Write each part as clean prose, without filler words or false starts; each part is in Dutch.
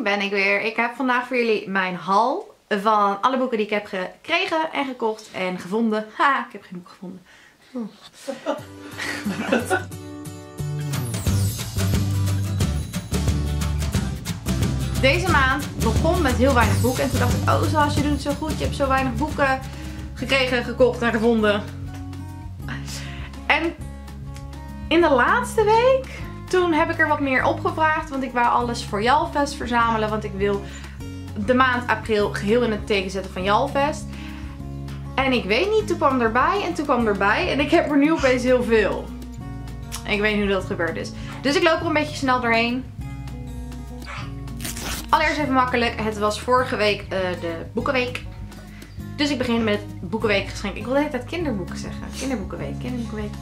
ben ik weer. Ik heb vandaag voor jullie mijn haul van alle boeken die ik heb gekregen en gekocht en gevonden. Ha, ik heb geen boek gevonden. Deze maand begon met heel weinig boeken en toen dacht ik, oh zoals je doet het zo goed, je hebt zo weinig boeken gekregen, gekocht en gevonden. En in de laatste week, toen heb ik er wat meer opgevraagd, want ik wou alles voor Jalfest verzamelen, want ik wil de maand april geheel in het teken zetten van Jalfest. En ik weet niet, toen kwam erbij en toen kwam erbij en ik heb er nu opeens heel veel. En ik weet niet hoe dat gebeurd is. Dus ik loop er een beetje snel doorheen. Allereerst even makkelijk, het was vorige week de boekenweek. Dus ik begin met het boekenweekgeschenk. Ik wil de hele tijd kinderboeken zeggen. Kinderboekenweek.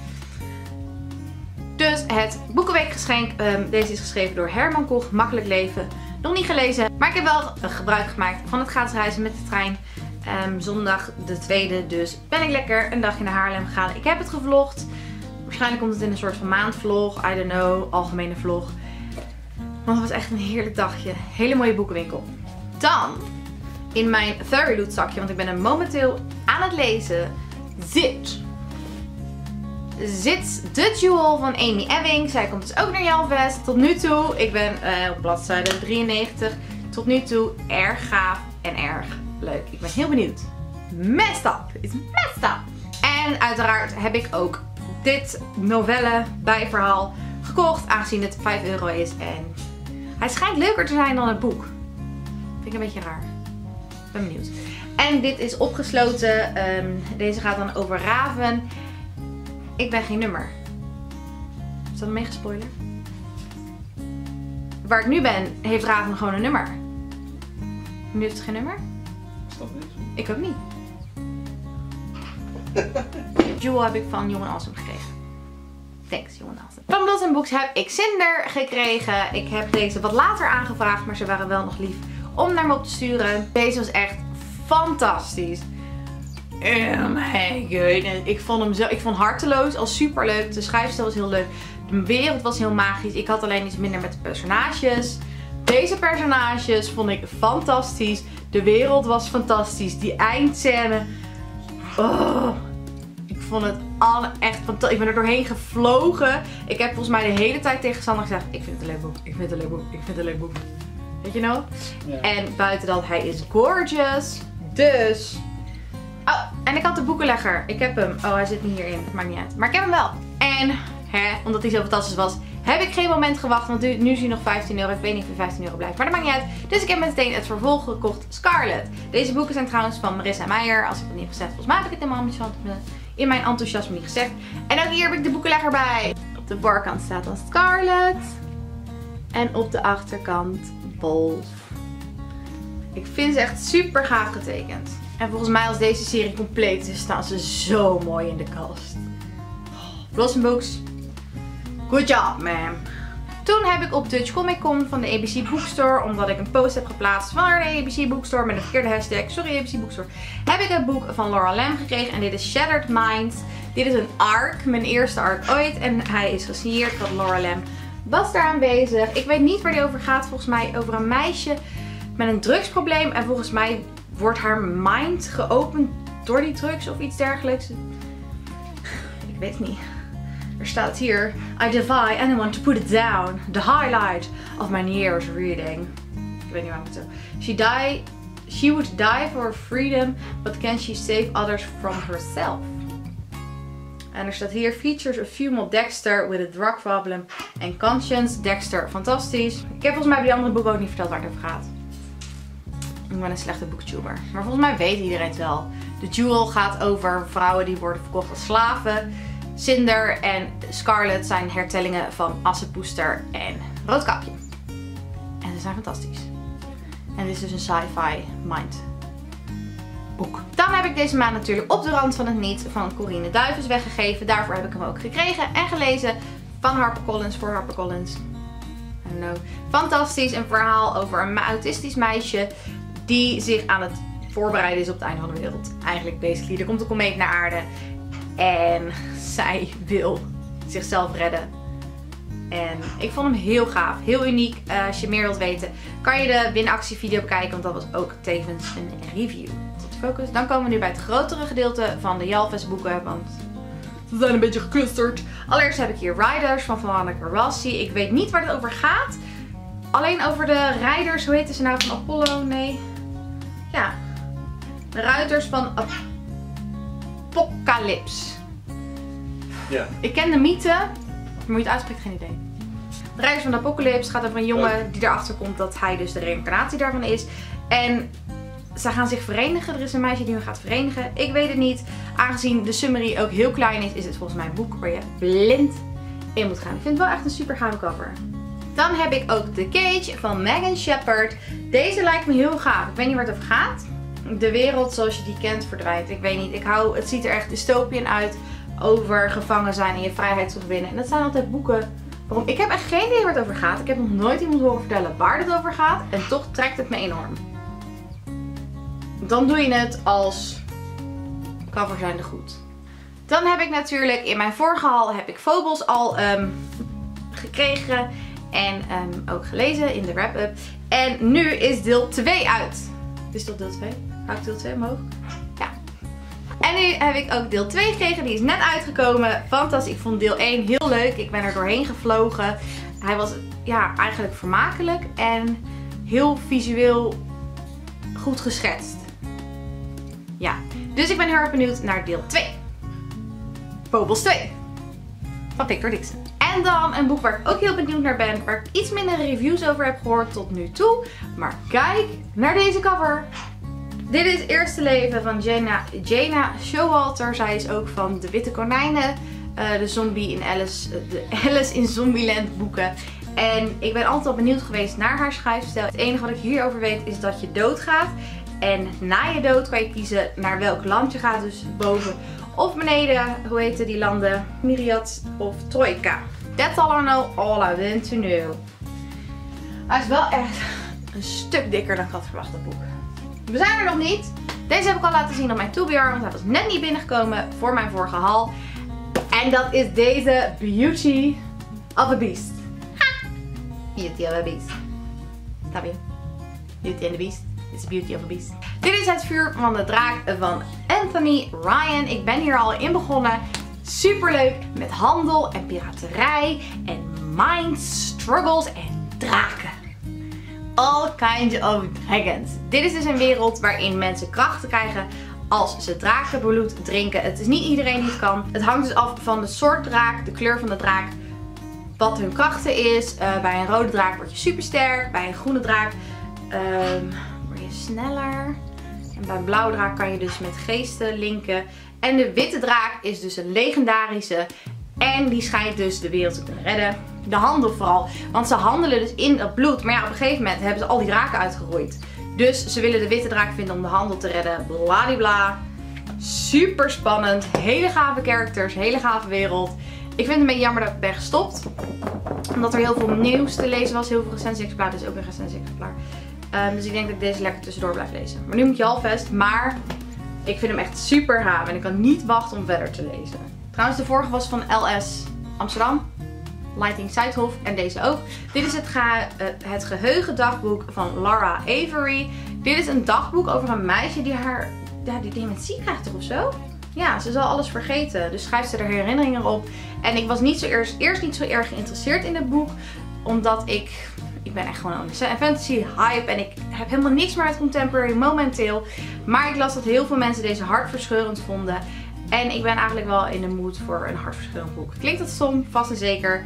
Dus het boekenweekgeschenk. Deze is geschreven door Herman Koch. Makkelijk leven. Nog niet gelezen. Maar ik heb wel gebruik gemaakt van het gratis reizen met de trein. Zondag de 2e. Dus ben ik lekker een dagje naar Haarlem gegaan. Ik heb het gevlogd. Waarschijnlijk komt het in een soort van maandvlog. I don't know. Algemene vlog. Want het was echt een heerlijk dagje. Hele mooie boekenwinkel. Dan in mijn Fairy Loot zakje. Want ik ben er momenteel aan het lezen. Zit The Jewel van Amy Ewing. Zij komt dus ook naar Jalfest. Tot nu toe, ik ben op bladzijde 93. Tot nu toe erg gaaf en erg leuk. Ik ben heel benieuwd. Messed up. It's messed up. En uiteraard heb ik ook dit novelle bijverhaal gekocht. Aangezien het €5 is. En hij schijnt leuker te zijn dan het boek. Vind ik een beetje raar. Ben benieuwd. En dit is opgesloten. Deze gaat dan over Raven. Ik ben geen nummer. Is dat meegespoilerd? Waar ik nu ben, heeft Raven gewoon een nummer. Nu heeft ze geen nummer? Ik ook niet. Jewel heb ik van Jong en Awesome gekregen. Thanks, Jong en Awesome. Van Blood & Books heb ik Cinder gekregen. Ik heb deze wat later aangevraagd, maar ze waren wel nog lief om naar me op te sturen. Deze was echt fantastisch. Oh my goodness. Ik vond Harteloos al super leuk. De schrijfstijl was heel leuk. De wereld was heel magisch. Ik had alleen iets minder met de personages. Deze personages vond ik fantastisch. De wereld was fantastisch. Die eindscène. Oh, ik vond het alle echt fantastisch. Ik ben er doorheen gevlogen. Ik heb volgens mij de hele tijd tegen Sander gezegd. Ik vind het een leuk boek. Ik vind het een leuk boek. Ik vind het een leuk boek. Weet je nou? Ja. En buiten dat, hij is gorgeous. Dus... Oh, en ik had de boekenlegger. Ik heb hem. Oh, hij zit niet hierin. Dat maakt niet uit. Maar ik heb hem wel. En, omdat hij zo fantastisch was, heb ik geen moment gewacht. Want nu is hij nog €15. Ik weet niet of hij €15 blijft. Maar dat maakt niet uit. Dus ik heb meteen het vervolg gekocht. Scarlet. Deze boeken zijn trouwens van Marissa Meijer. Als ik het niet heb gezegd. Volgens mij heb ik het helemaal niet in mijn enthousiasme niet gezegd. En ook hier heb ik de boekenlegger bij. Op de voorkant staat dan Scarlet. En op de achterkant Wolf. Ik vind ze echt super gaaf getekend. En volgens mij als deze serie compleet is, staan ze zo mooi in de kast. Blossom Books. Good job, man. Toen heb ik op Dutch Comic Con van de ABC Bookstore, omdat ik een post heb geplaatst van de ABC Bookstore met een verkeerde hashtag, sorry ABC Bookstore, heb ik een boek van Laura Lam gekregen en dit is Shattered Minds. Dit is een arc, mijn eerste arc ooit en hij is gesigneerd van Laura Lam. Was daar aanwezig. Ik weet niet waar die over gaat, volgens mij over een meisje met een drugsprobleem en volgens mij wordt haar mind geopend door die drugs of iets dergelijks. Ik weet het niet. Er staat hier: I defy anyone to put it down. The highlight of my year's reading. Ik weet niet waarom het zo. She would die for freedom, but can she save others from herself? En er staat hier: features a female Dexter with a drug problem and conscience. Dexter, fantastisch. Ik heb volgens mij bij die andere boeken ook niet verteld waar het over gaat. Ik ben een slechte boektuber. Maar volgens mij weet iedereen het wel. The Jewel gaat over vrouwen die worden verkocht als slaven. Cinder en Scarlet zijn hertellingen van Assepoester en Roodkapje. En ze zijn fantastisch. En dit is dus een sci-fi mind boek. Dan heb ik deze maand natuurlijk Op de Rand van het Niet van Corine Duyves weggegeven. Daarvoor heb ik hem ook gekregen en gelezen van HarperCollins voor HarperCollins. I don't know. Fantastisch. Een verhaal over een autistisch meisje die zich aan het voorbereiden is op het einde van de wereld. Eigenlijk basically. Er komt een komeet naar aarde. En zij wil zichzelf redden. En ik vond hem heel gaaf, heel uniek. Als je meer wilt weten, kan je de winactievideo bekijken, want dat was ook tevens een review. Tot focus. Dan komen we nu bij het grotere gedeelte van de Jalves boeken, want ze zijn een beetje geclusterd. Allereerst heb ik hier Riders van Veronica Rossi. Ik weet niet waar het over gaat. Alleen over de rijders, hoe heette ze nou, van Apollo? Nee. Ja. De ruiters van Apocalypse. Ja. Ik ken de mythe, maar hoe je het uitspreekt, geen idee. De rijders van de Apocalypse gaat over een jongen die erachter komt dat hij dus de reïncarnatie daarvan is. En ze gaan zich verenigen. Er is een meisje die hun gaat verenigen. Ik weet het niet. Aangezien de summary ook heel klein is, is het volgens mij een boek waar je blind in moet gaan. Ik vind het wel echt een super gave cover. Dan heb ik ook The Cage van Megan Shepherd. Deze lijkt me heel gaaf. Ik weet niet waar het over gaat. De wereld zoals je die kent verdwijnt. Ik weet niet. Het ziet er echt dystopian uit. Over gevangen zijn en je vrijheid terugwinnen. En dat zijn altijd boeken. Waarom? Ik heb echt geen idee waar het over gaat. Ik heb nog nooit iemand horen vertellen waar het over gaat. En toch trekt het me enorm. Dan doe je het als cover zijnde goed. Dan heb ik natuurlijk in mijn vorige haul heb ik Phobos al gekregen. En ook gelezen in de wrap-up. En nu is deel 2 uit. Is dat deel 2? Hou ik deel 2 omhoog? Ja. En nu heb ik ook deel 2 gekregen. Die is net uitgekomen. Fantastisch. Ik vond deel 1 heel leuk. Ik ben er doorheen gevlogen. Hij was ja, eigenlijk vermakelijk. En heel visueel goed geschetst. Ja. Dus ik ben heel erg benieuwd naar deel 2. Phobos 2. Van Victor Dixon. En dan een boek waar ik ook heel benieuwd naar ben. Waar ik iets minder reviews over heb gehoord tot nu toe. Maar kijk naar deze cover. Dit is het eerste leven van Jaina Showalter. Zij is ook van De Witte Konijnen. De zombie in de Alice in Zombieland boeken. En ik ben altijd al benieuwd geweest naar haar schrijfstijl. Het enige wat ik hierover weet is dat je doodgaat. En na je dood kan je kiezen naar welk land je gaat. Dus boven of beneden. Hoe heten die landen? Myriad of Troika. That's all I know, all I want to know. Hij is wel echt een stuk dikker dan ik had verwacht, dat boek. We zijn er nog niet. Deze heb ik al laten zien op mijn TBR, want hij was net niet binnengekomen voor mijn vorige haul. En dat is deze Beauty of a Beast. Ha! Beauty of a Beast. Snap je? Beauty and the Beast. It's Beauty of a Beast. Dit is Het Vuur van de Draak van Anthony Ryan. Ik ben hier al in begonnen. Super leuk met handel en piraterij en mind struggles en draken. All kinds of dragons. Dit is dus een wereld waarin mensen krachten krijgen als ze drakenbloed drinken. Het is niet iedereen die het kan. Het hangt dus af van de soort draak, de kleur van de draak, wat hun krachten is. Bij een rode draak word je super sterk. Bij een groene draak word je sneller. En bij een blauwe draak kan je dus met geesten linken. En de witte draak is dus een legendarische. En die schijnt dus de wereld te kunnen redden. De handel vooral. Want ze handelen dus in dat bloed. Maar ja, op een gegeven moment hebben ze al die draken uitgeroeid. Dus ze willen de witte draak vinden om de handel te redden. Bladibla. Super spannend. Hele gave characters. Hele gave wereld. Ik vind het een beetje jammer dat ik ben gestopt. Omdat er heel veel nieuws te lezen was. Heel veel recensie-exemplaar. Dit is ook een recensie-exemplaar. Dus ik denk dat ik deze lekker tussendoor blijf lezen. Maar nu moet je halfvest. Maar ik vind hem echt super gaaf. En ik kan niet wachten om verder te lezen. Trouwens, de vorige was van LS Amsterdam. Lighting Zuidhof. En deze ook. Dit is het geheugendagboek van Laura Avery. Dit is een dagboek over een meisje die die dementie krijgt toch of zo? Ja, ze zal alles vergeten. Dus schrijft ze er herinneringen op. En ik was niet eerst niet zo erg geïnteresseerd in het boek. Omdat ik ben echt gewoon een fantasy hype. En ik heb helemaal niks meer met contemporary momenteel. Maar ik las dat heel veel mensen deze hartverscheurend vonden. En ik ben eigenlijk wel in de mood voor een hartverscheurend boek. Klinkt dat stom? Vast en zeker.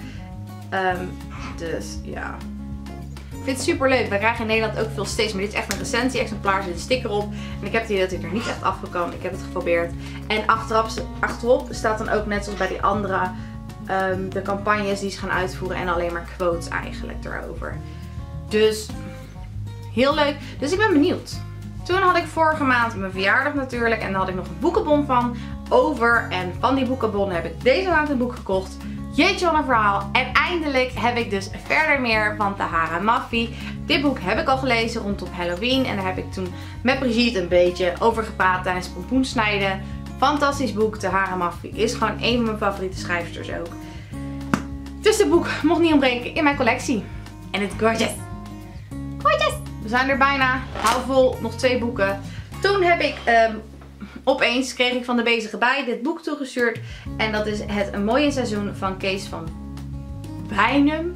Dus ja. Ik vind het super leuk. We krijgen in Nederland ook veel steeds. Maar dit is echt een recensie-exemplaar. Er zit een sticker op. En ik heb het idee dat ik er niet echt af kan. Ik heb het geprobeerd. En achterop staat dan ook net zoals bij die andere de campagnes die ze gaan uitvoeren. En alleen maar quotes eigenlijk erover. Dus heel leuk. Dus ik ben benieuwd. Toen had ik vorige maand mijn verjaardag natuurlijk. En daar had ik nog een boekenbon van over. En van die boekenbon heb ik deze maand een boek gekocht. Jeetje wat een verhaal. En eindelijk heb ik dus verder meer van Tahara Mafi. Dit boek heb ik al gelezen rondom Halloween. En daar heb ik toen met Brigitte een beetje over gepraat tijdens pompoensnijden. Fantastisch boek. Tahara Mafi is gewoon een van mijn favoriete schrijfsters ook. Dus dit boek mocht niet ontbreken in mijn collectie. En het is gorgeous. Gorgeous! We zijn er bijna. Hou vol, nog 2 boeken. Toen heb ik opeens, kreeg ik van de bezige bij dit boek toegestuurd. En dat is Het Een Mooie Seizoen van Kees van Bijnem.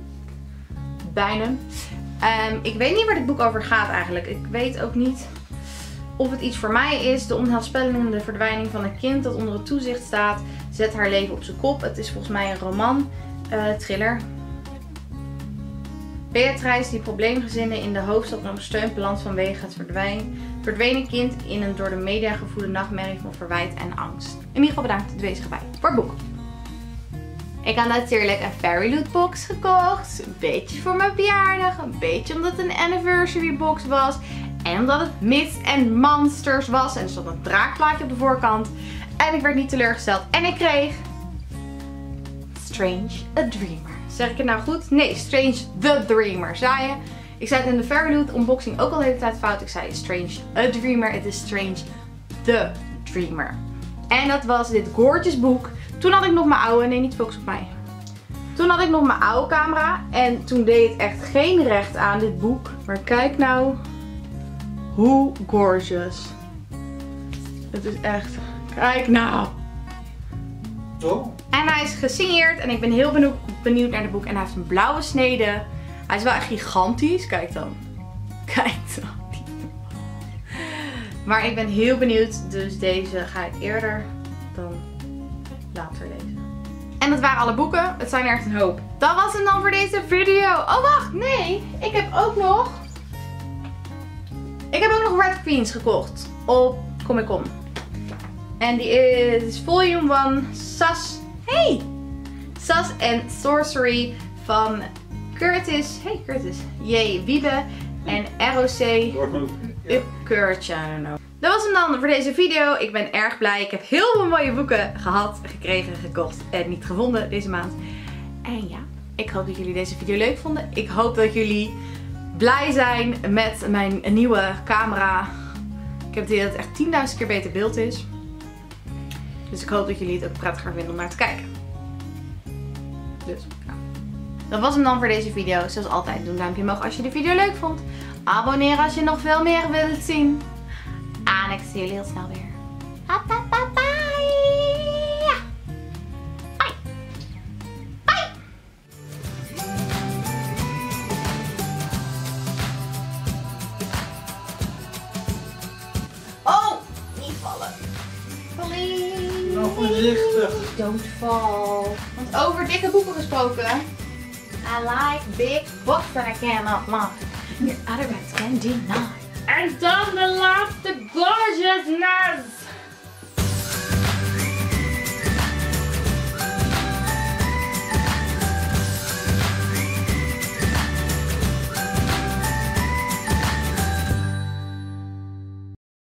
Ik weet niet waar dit boek over gaat eigenlijk. Ik weet ook niet of het iets voor mij is. De onheilspellende verdwijning van een kind dat onder het toezicht staat. Zet haar leven op zijn kop. Het is volgens mij een roman. Thriller. Beatrice die probleemgezinnen in de hoofdstad om steun belandt vanwege het verdwenen kind in een door de media gevoelde nachtmerrie van verwijt en angst. In ieder geval bedankt de bezige bij voor het boek. Ik had natuurlijk een Fairy Loot box gekocht. Een beetje voor mijn verjaardag. Een beetje omdat het een anniversary box was. En omdat het Myths and Monsters was. En er stond een draakplaatje op de voorkant. En ik werd niet teleurgesteld. En ik kreeg Strange a Dreamer. Zeg ik het nou goed? Nee, Strange the Dreamer. Zei je? Ik zei het in de Fairy Loot unboxing ook al de hele tijd fout. Ik zei Strange a Dreamer. Het is Strange the Dreamer. En dat was dit gorgeous boek. Toen had ik nog mijn oude, nee niet focus op mij. Toen had ik nog mijn oude camera en toen deed het echt geen recht aan dit boek. Maar kijk nou hoe gorgeous. Het is echt, kijk nou. Oh. En hij is gesigneerd en ik ben heel benieuwd naar het boek. En hij heeft een blauwe snede. Hij is wel echt gigantisch, kijk dan. Kijk dan. Maar ik ben heel benieuwd, dus deze ga ik eerder dan later lezen. En dat waren alle boeken. Het zijn er echt een hoop. Dat was het dan voor deze video. Oh wacht, nee. Ik heb ook nog Red Queens gekocht op Comic Con. En die is volume 1 Sass. Hey! Sass and Sorcery van Curtis. Hey Curtis. J. Wiebe en ROC Upkeurtje. I don't know. Dat was hem dan voor deze video. Ik ben erg blij. Ik heb heel veel mooie boeken gehad, gekregen, gekocht en niet gevonden deze maand. En ja, ik hoop dat jullie deze video leuk vonden. Ik hoop dat jullie blij zijn met mijn nieuwe camera. Ik heb het idee dat het echt 10.000 keer beter beeld is. Dus ik hoop dat jullie het ook prettiger vinden om naar te kijken. Dus, ja. Dat was hem dan voor deze video. Zoals altijd, doe een duimpje omhoog als je de video leuk vond. Abonneer als je nog veel meer wilt zien. En ik zie jullie heel snel weer. Bye. Bye. Bye. Oh, niet vallen. Please. Nou, voorzichtig. Don't fall. Want over dikke boeken gesproken. I like big books that I cannot lie. Your other books can deny. And don't love the gorgeousness